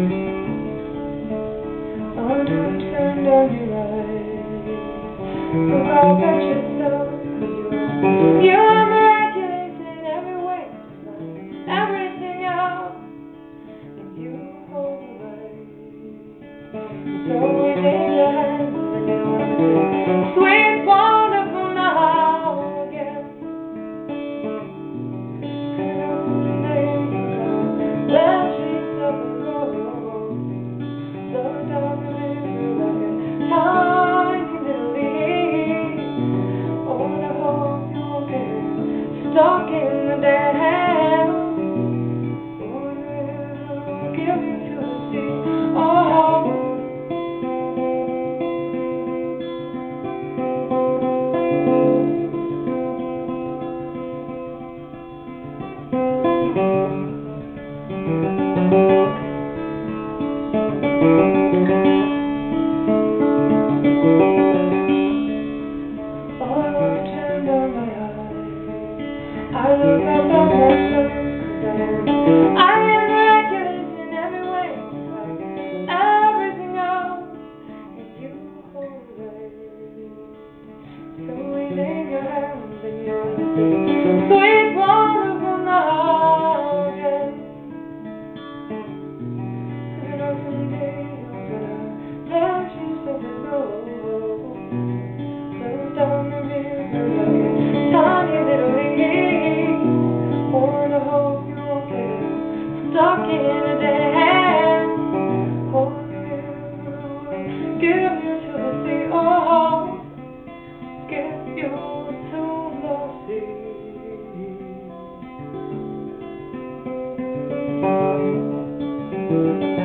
Oh, don't turn down your light. Look up at yourself, 'cause you're miraculous in every way. Everything else, and you hold the light. So within your hands, and you want to say, sweet, wonderful now again. Someday you're gonna let yourself go. Slow down the river like a tiny little leaf. Oh, and I hope you won't get stuck in the dam. Oh, the river will give you to the sea. Oh. I look up at myself, 'cause I am miraculous in every way, like everything else, and you hold the light. So within your hands, and you're the sweet, wonderful now again. 'Cause I know someday you're gonna let yourself go. Slow down the river like a tiny little leaf. Oh, I hope you won't get stuck in a dam. Oh, the river will give you to the sea. Oh, give you to the sea.